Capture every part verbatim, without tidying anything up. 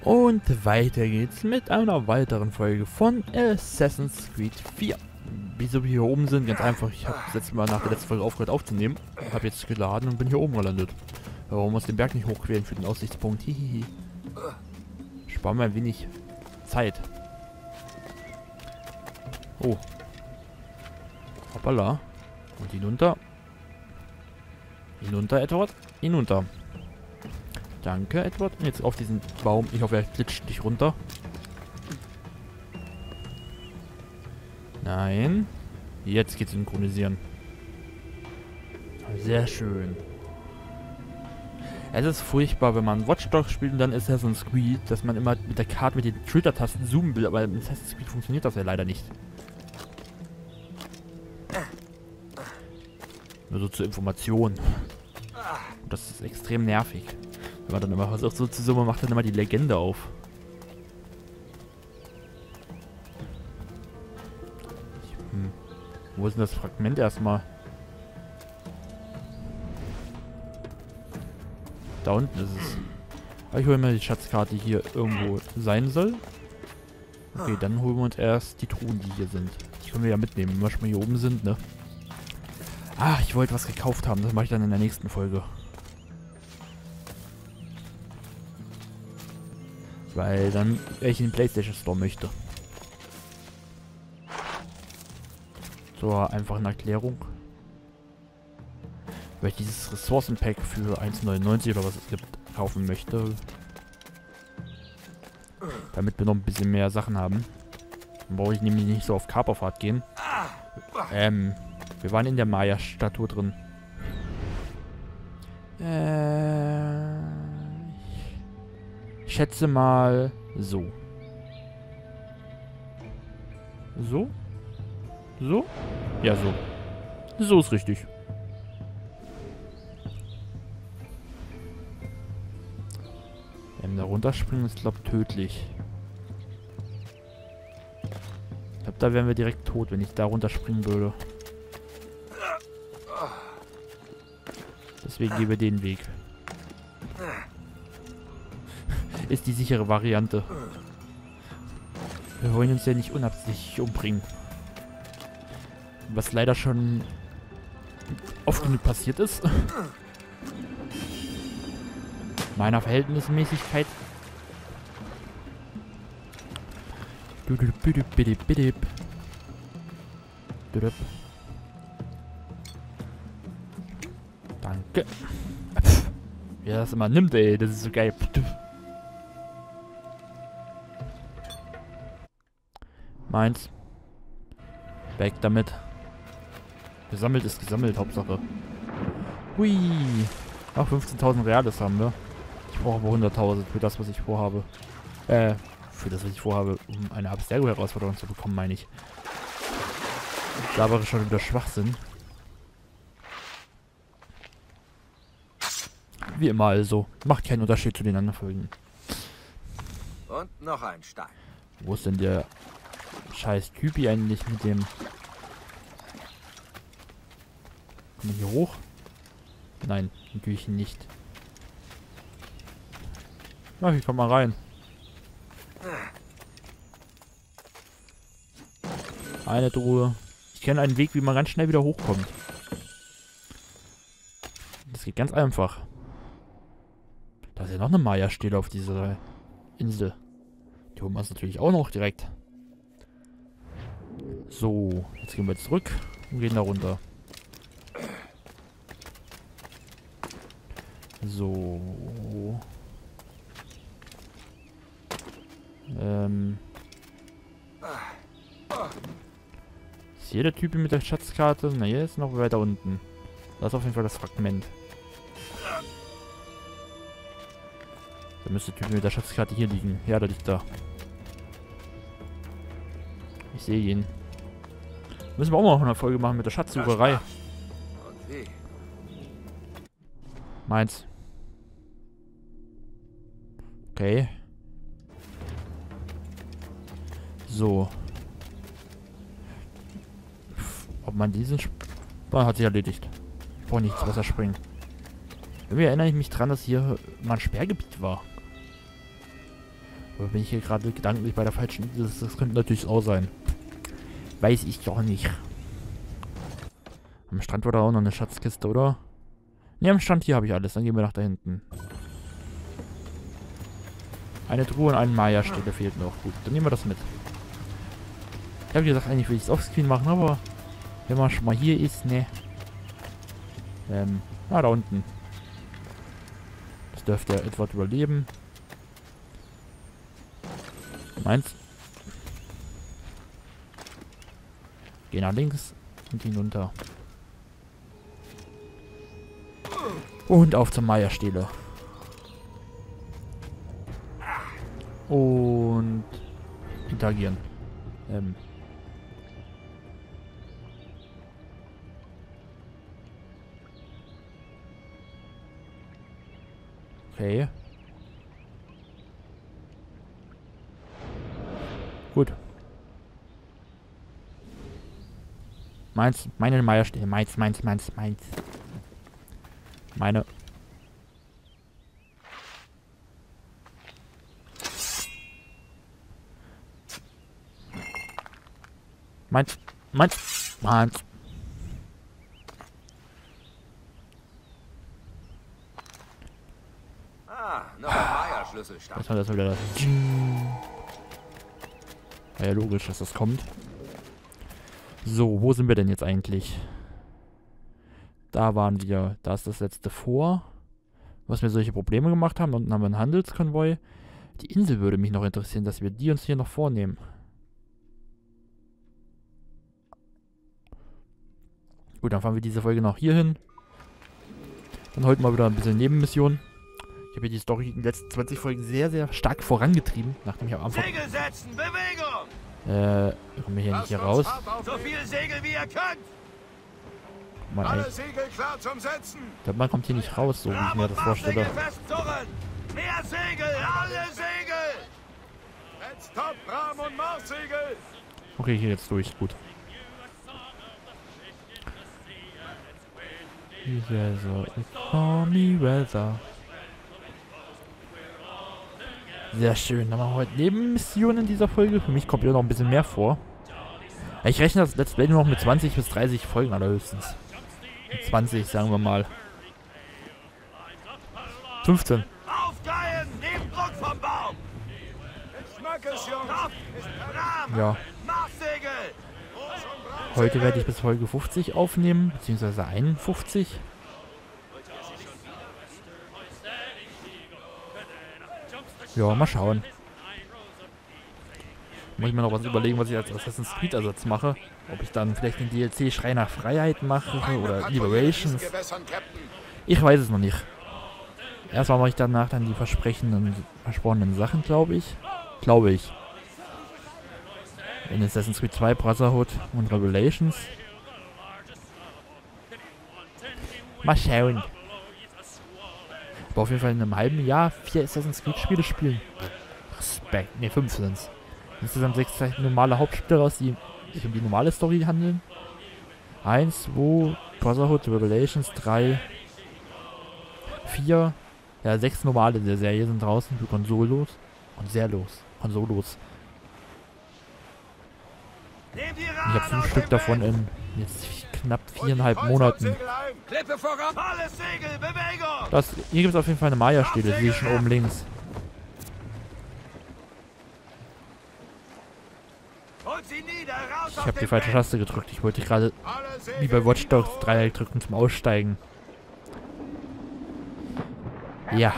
Und weiter geht's mit einer weiteren Folge von Assassin's Creed vier. Wieso wir hier oben sind? Ganz einfach, ich habe das letzte Mal nach der letzten Folge aufgehört aufzunehmen, habe jetzt geladen und bin hier oben gelandet. Warum muss den Berg nicht hochqueren für den Aussichtspunkt? Hihihi. Sparen wir ein wenig Zeit. Oh. Hoppala. Und hinunter. Hinunter, Edward. Hinunter. Danke, Edward. Jetzt auf diesen Baum. Ich hoffe, er glitscht nicht runter. Nein. Jetzt geht's synchronisieren. Sehr schön. Es ist furchtbar, wenn man Watch Dogs spielt und dann Assassin's Creed, dass man immer mit der Karte mit den Trigger-Tasten zoomen will, aber in Assassin's Creed funktioniert das ja leider nicht. Nur so zur Information. Und das ist extrem nervig. Wenn man dann immer versucht so zu zoomen, macht dann immer die Legende auf. Ich, hm. Wo ist denn das Fragment erstmal? Da unten ist es. Aber ich hole mir die Schatzkarte, die hier irgendwo sein soll. Okay, dann holen wir uns erst die Truhen, die hier sind. Die können wir ja mitnehmen, wenn wir schon mal hier oben sind, ne? Ah, ich wollte was gekauft haben. Das mache ich dann in der nächsten Folge. Weil dann ich in den PlayStation Store möchte. Zur einfachen Erklärung. Weil ich dieses Ressourcenpack für eins neunundneunzig oder was es gibt, kaufen möchte. Damit wir noch ein bisschen mehr Sachen haben. Dann brauche ich nämlich nicht so auf Kaperfahrt gehen. Ähm, wir waren in der Maya-Statue drin. Äh, ich schätze mal so. So? So? Ja, so. So ist richtig. Ähm, da runterspringen ist, glaube ich, tödlich. Ich glaube, da wären wir direkt tot, wenn ich da runterspringen würde. Deswegen gehen wir den Weg. Ist die sichere Variante. Wir wollen uns ja nicht unabsichtlich umbringen. Was leider schon oft genug passiert ist. Meiner Verhältnismäßigkeit. Danke. Wie er das immer nimmt, ey. Das ist so geil. Meins. Weg damit. Gesammelt ist gesammelt, Hauptsache. Hui. Ach, fünfzehntausend Reales haben wir. Ich brauche aber hunderttausend für das, was ich vorhabe. Äh, für das, was ich vorhabe, um eine Abstergo-Herausforderung zu bekommen, meine ich. Da aber schon wieder Schwachsinn. Wie immer also. Macht keinen Unterschied zu den anderen Folgen. Und noch ein Stein. Wo ist denn der scheiß Typi eigentlich mit dem... Kommen wir hier hoch? Nein, natürlich nicht. Na, hier kommt mal rein. Eine Truhe. Ich kenne einen Weg, wie man ganz schnell wieder hochkommt. Das geht ganz einfach. Da ist ja noch eine Maya-Stele auf dieser Insel. Die holen wir uns natürlich auch noch direkt. So, jetzt gehen wir zurück und gehen da runter. So. Ähm. Ist hier der Typ mit der Schatzkarte? Na, hier ist noch weiter unten. Das ist auf jeden Fall das Fragment. Da müsste der Typ mit der Schatzkarte hier liegen. Ja, der liegt da. Ich sehe ihn. Müssen wir auch mal noch eine Folge machen mit der Schatzsucherei. Meins. Okay. So. Ob man diesen... Sp oh, hat sich erledigt. Ich brauche nichts Wasser springen. Irgendwie erinnere ich mich dran, dass hier mal ein Sperrgebiet war. Aber bin ich hier gerade gedanklich bei der falschen Insel? Das, das könnte natürlich auch sein. Weiß ich doch nicht. Am Strand war da auch noch eine Schatzkiste, oder? Ne, am Strand hier habe ich alles. Dann gehen wir nach da hinten. Eine Truhe und ein Maya-Städte fehlt noch. Gut, dann nehmen wir das mit. Ich habe gesagt, eigentlich will ich es offscreen machen, aber wenn man schon mal hier ist, ne. Ähm, ah, da unten. Das dürfte ja etwas überleben. Meins. Geh nach links und hinunter. Und auf zur Maya-Stele. Und interagieren. Ähm. Okay. Gut. Meins, meine Maya-Stele. Meins, meins, meins, meins. Meine. Meins, meins, meins. Ah, noch ein Maya-Schlüsselstand. Jetzt haben wir das wieder das. War ja logisch, dass das kommt. So, wo sind wir denn jetzt eigentlich? Da waren wir. Da ist das letzte Vor. Was mir solche Probleme gemacht haben. Unten haben wir einen Handelskonvoi. Die Insel würde mich noch interessieren, dass wir die uns hier noch vornehmen. Gut, dann fahren wir diese Folge noch hier hin. Dann heute mal wieder ein bisschen Nebenmission. Ich habe hier die Story in den letzten zwanzig Folgen sehr, sehr stark vorangetrieben. Nachdem ich am Anfang... Segel setzen, Bewegung! Äh, kommen wir hier nicht hier raus? So viel Segel wie ihr könnt! Man, Alle Segel klar zum Setzen! ich glaube, man kommt hier nicht raus, so wie ich mir das vorstelle. Mehr Segel, alle Segel! Jetzt Top, Rahm und Marssegel! Okay, hier jetzt durch, gut. Weather, economy weather. Sehr schön. Dann machen wir heute Nebenmissionen in dieser Folge. Für mich kommt ja noch ein bisschen mehr vor. Ich rechne das Let's Play nur noch mit zwanzig bis dreißig Folgen allerhöchstens. Mit zwanzig, sagen wir mal. fünfzehn. Aufgeilen! Nehmt Druck vom Baum! Ich mag es, Jungs! Ja. Marssegel! Heute werde ich bis Folge fünfzig aufnehmen, beziehungsweise einundfünfzig. Ja, mal schauen. Muss ich mir noch was überlegen, was ich als Assassin's Creed Ersatz mache. Ob ich dann vielleicht den D L C Schrei nach Freiheit mache oder Liberations. Ich weiß es noch nicht. Erstmal mache ich danach dann die versprechenden, versprochenen Sachen, glaube ich. Glaube ich. In Assassin's Creed zwei, Brotherhood und Revelations. Mal schauen. Aber auf jeden Fall in einem halben Jahr vier Assassin's Creed Spiele spielen. Respekt. Ne, fünf sind's. Insgesamt sechs normale Hauptspiele raus, die sich um die normale Story handeln. Eins, zwei, Brotherhood, Revelations, drei, vier. Ja, sechs normale der Serie sind draußen für Konsolos. Und sehr los. Konsolos. Ich habe fünf Stück davon in jetzt knapp viereinhalb Monaten. Das, hier gibt es auf jeden Fall eine Maya-Stele, die sehe ich schon oben links. Ich habe die falsche Taste gedrückt. Ich wollte gerade wie bei Watch Dogs Dreieck drücken zum Aussteigen. Ja.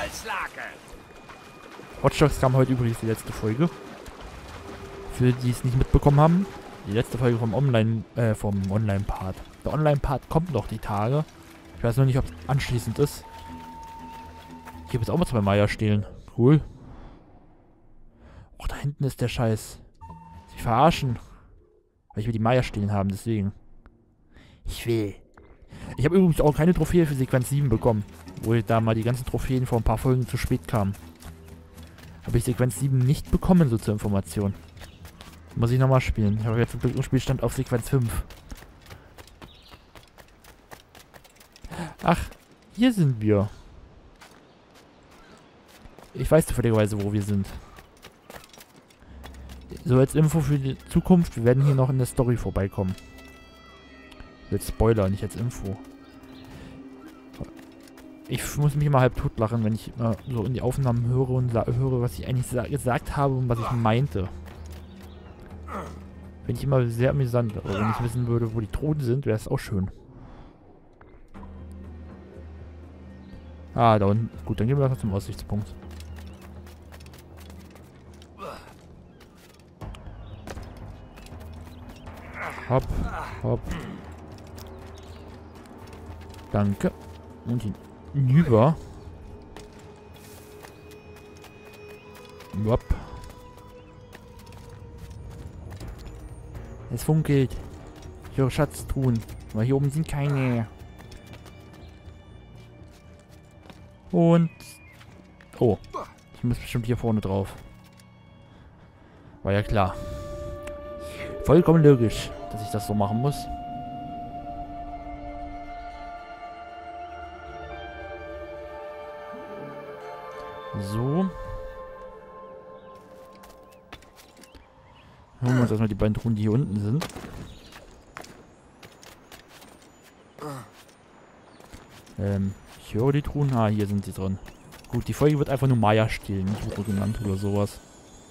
Watch Dogs kam heute übrigens die letzte Folge. Für die es nicht mitbekommen haben. Die letzte Folge vom Online, äh, vom Online-Part. Der Online-Part kommt noch die Tage. Ich weiß noch nicht, ob es anschließend ist. Hier gibt es auch mal zwei Maya-Stelen. Cool. Och, da hinten ist der Scheiß. Sie verarschen. Weil ich will die Maya-Stelen haben, deswegen. Ich will. Ich habe übrigens auch keine Trophäe für Sequenz sieben bekommen. Wo ich da mal die ganzen Trophäen vor ein paar Folgen zu spät kamen. Habe ich Sequenz sieben nicht bekommen, so zur Information. Muss ich nochmal spielen. Ich habe jetzt einen Spielstand auf Sequenz fünf. Ach, hier sind wir. Ich weiß zufälligerweise, wo wir sind. So als Info für die Zukunft, wir werden hier noch in der Story vorbeikommen. Als Spoiler, nicht als Info. Ich muss mich immer halb tot lachen, wenn ich immer so in die Aufnahmen höre und höre, was ich eigentlich gesagt habe und was ich meinte. Finde ich immer sehr amüsant. Aber wenn ich wissen würde, wo die Thronen sind, wäre es auch schön. Ah, da unten. Gut, dann gehen wir einfach zum Aussichtspunkt. Hopp, hopp. Danke. Und hinüber. Hopp. Es funkelt. Ich höre Schatztruhen. Aber hier oben sind keine. Und... Oh. Ich muss bestimmt hier vorne drauf. War ja klar. Vollkommen logisch, dass ich das so machen muss. So. Hören wir uns erstmal die beiden Truhen, die hier unten sind. Ähm, ich höre die Truhen. Ah, hier sind sie drin. Gut, die Folge wird einfach nur Maya-Stil, nicht Uro genannt oder sowas.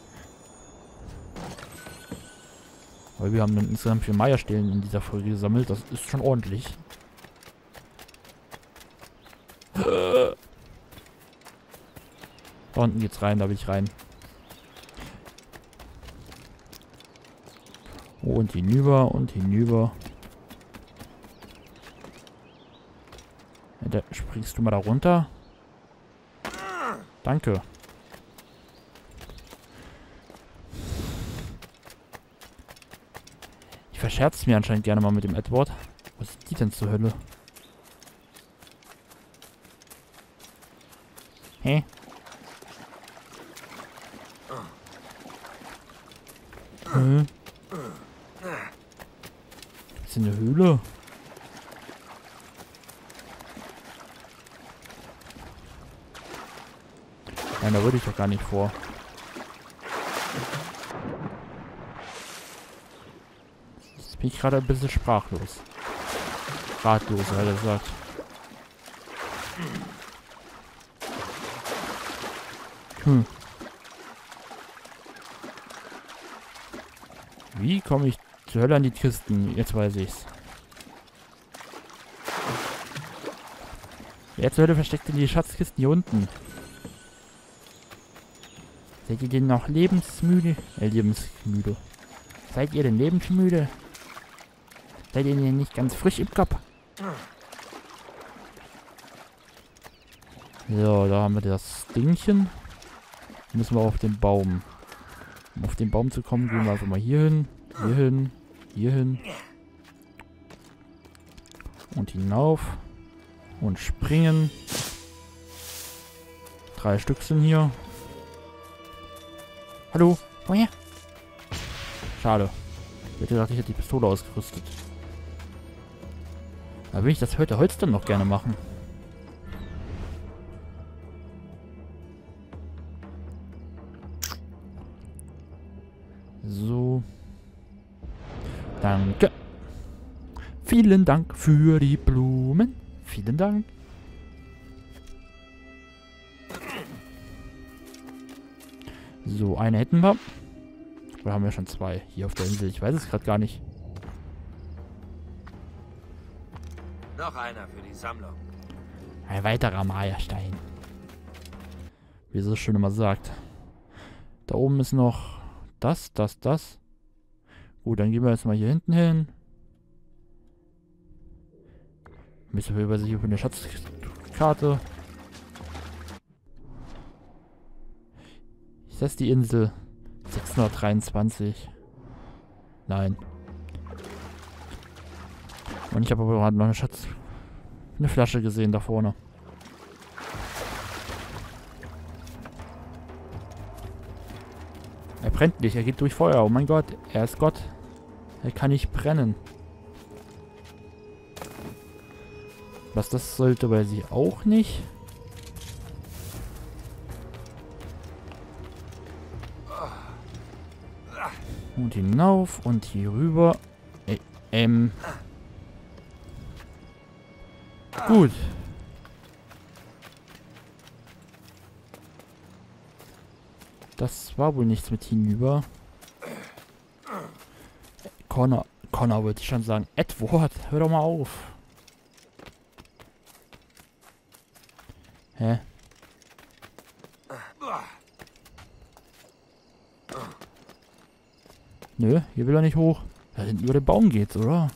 Weil wir haben dann insgesamt vier Maya-Stelen in dieser Folge gesammelt. Das ist schon ordentlich. Da unten geht's rein, da will ich rein. Und hinüber und hinüber. Ja, da springst du mal da runter. Danke. Ich verscherze mir anscheinend gerne mal mit dem Edward. Was ist die denn zur Hölle? Hä? Hä? Ist hier eine Höhle? Nein, da würde ich doch gar nicht vor. Jetzt bin ich gerade ein bisschen sprachlos. Ratlos, hat er gesagt. Hm. Wie komme ich zur Hölle an die Kisten? Jetzt weiß ich's. Wer zur Hölle versteckt denn die Schatzkisten hier unten? Seid ihr denn noch lebensmüde? Äh, lebensmüde. Seid ihr denn lebensmüde? Seid ihr denn nicht ganz frisch im Kopf? So, da haben wir das Dingchen. Müssen wir auf den Baum. Um auf den Baum zu kommen, gehen wir einfach mal hier hin, hier hin, hier hin. Und hinauf. Und springen. Drei Stück sind hier. Hallo? Woher? Schade. Ich hätte gedacht, ich hätte die Pistole ausgerüstet. Da will ich das heute Holz dann noch gerne machen. So. Danke. Vielen Dank für die Blumen. Vielen Dank. So, eine hätten wir. Wir haben ja schon zwei hier auf der Insel. Ich weiß es gerade gar nicht. Noch einer für die Sammlung. Ein weiterer Maya-Stein. Wie es so schön immer sagt. Da oben ist noch das, das, das. Gut, dann gehen wir jetzt mal hier hinten hin. Müssen wir über sich über eine Schatzkarte. Ist das die Insel? sechshundertdreiundzwanzig. Nein. Und ich habe aber gerade noch eine Schatz... eine Flasche gesehen da vorne. Er brennt nicht, er geht durch Feuer. Oh mein Gott, er ist Gott. Er kann nicht brennen. Was das sollte bei sie auch nicht. Und hinauf und hier rüber. Ä ähm. Gut. Das war wohl nichts mit hinüber. Connor. Connor wollte ich schon sagen. Edward, hör doch mal auf. Hä? Nö, hier will er nicht hoch. Da hinten über den Baum geht's, oder?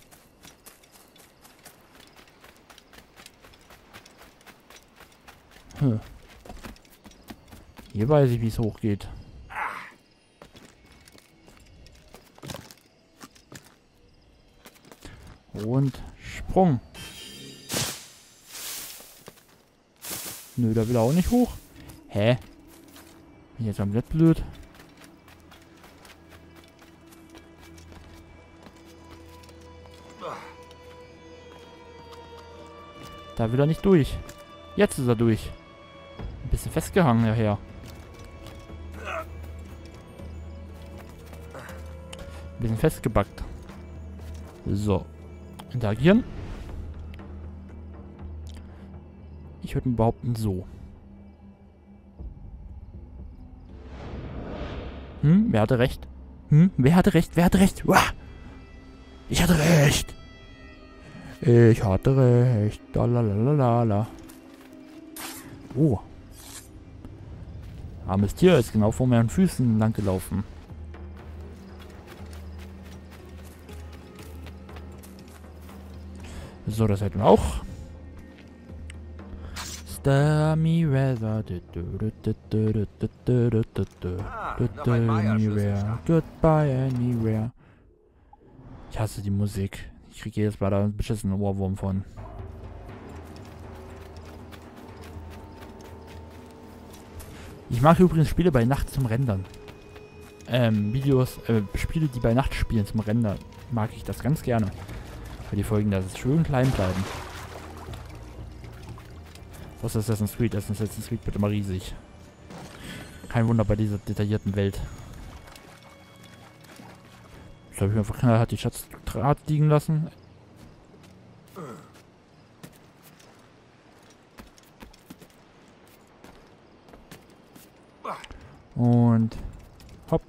Hm. Hier weiß ich, wie es hochgeht. Und Sprung. Nö, da will er auch nicht hoch. Hä? Bin ich jetzt komplett blöd? Da will er nicht durch. Jetzt ist er durch. Ein bisschen festgehangen nachher. Ein bisschen festgebackt. So. Interagieren. Ich würde behaupten, so. Hm, wer hatte recht? Hm, wer hatte recht? Wer hatte recht? Uah! Ich hatte recht! Ich hatte recht. Lalalala. Oh. Armes Tier ist genau vor meinen Füßen lang gelaufen. So, das hätten wir auch. Stormy weather. Anywhere. Goodbye anywhere. Ich hasse die Musik. Ich kriege jedes Mal da einen beschissenen Ohrwurm von. Ich mag übrigens Spiele bei Nacht zum Rendern. Ähm, Videos, äh, Spiele, die bei Nacht spielen zum Rendern, mag ich das ganz gerne. Für die Folgen, dass es schön klein bleiben. Was ist Assassin's Creed? Assassin's Creed wird immer riesig. Kein Wunder bei dieser detaillierten Welt. Jetzt habe ich einfach knallhart die Schatzdraht liegen lassen. Und hopp.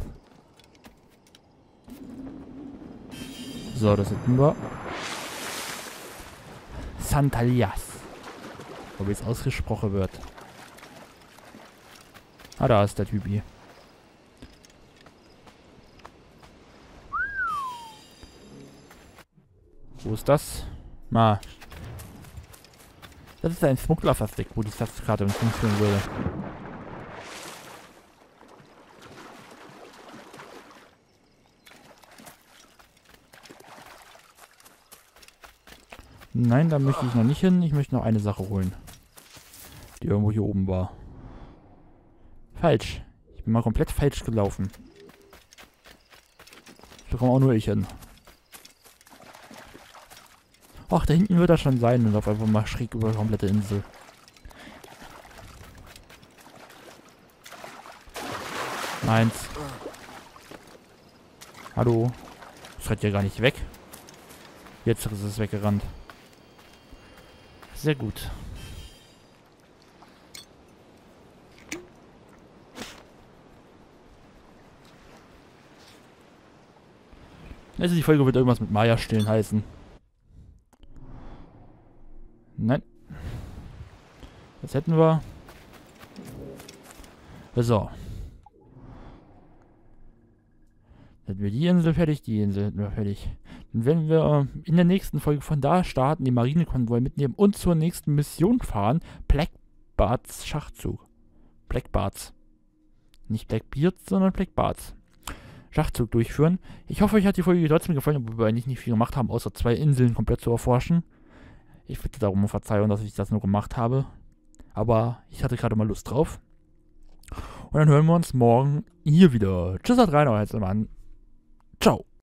So, das hätten wir. Santalias. Wie es ausgesprochen wird. Ah, da ist der Typi. Wo ist das? Ma. Das ist ein Smugglerversteck, wo die Schatzkarte uns hinführen würde. Nein, da möchte ich noch nicht hin. Ich möchte noch eine Sache holen. Die irgendwo hier oben war. Falsch. Ich bin mal komplett falsch gelaufen. Da komme auch nur ich hin. Ach, da hinten wird er schon sein und auf einfach mal schräg über die komplette Insel. Meins. Hallo. Das rennt ja gar nicht weg. Jetzt ist es weggerannt. Sehr gut. Also die Folge wird irgendwas mit Maya stillen heißen. Nein. Das hätten wir. So. Hätten wir die Insel fertig, die Insel hätten wir fertig. Dann werden wir in der nächsten Folge von da starten, den Marinekonvoi mitnehmen und zur nächsten Mission fahren. Blackbards Schachzug. Blackbards. Nicht Blackbeards, sondern Blackbards. Schachzug durchführen. Ich hoffe, euch hat die Folge trotzdem gefallen, obwohl wir eigentlich nicht viel gemacht haben, außer zwei Inseln komplett zu erforschen. Ich bitte darum um Verzeihung, dass ich das nur gemacht habe. Aber ich hatte gerade mal Lust drauf. Und dann hören wir uns morgen hier wieder. Tschüss, hat rein, euer Herzmann. Ciao.